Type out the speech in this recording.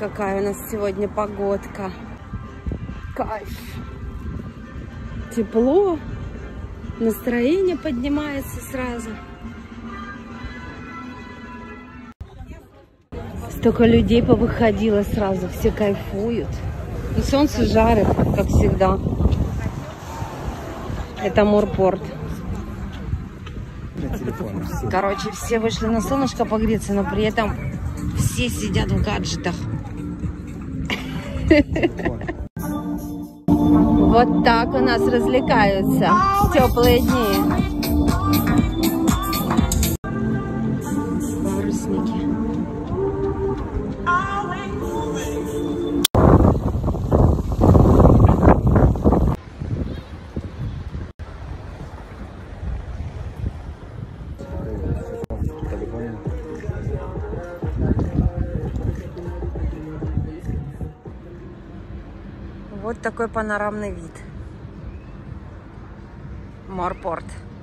какая у нас сегодня погодка. Кайф. Тепло. Настроение поднимается сразу. Столько людей повыходило сразу. Все кайфуют. И солнце жарит, как всегда. Это морпорт. Короче, все вышли на солнышко погреться, но при этом все сидят в гаджетах. Вот так у нас развлекаются в теплые дни. Парусники. Вот такой панорамный вид. Морпорт.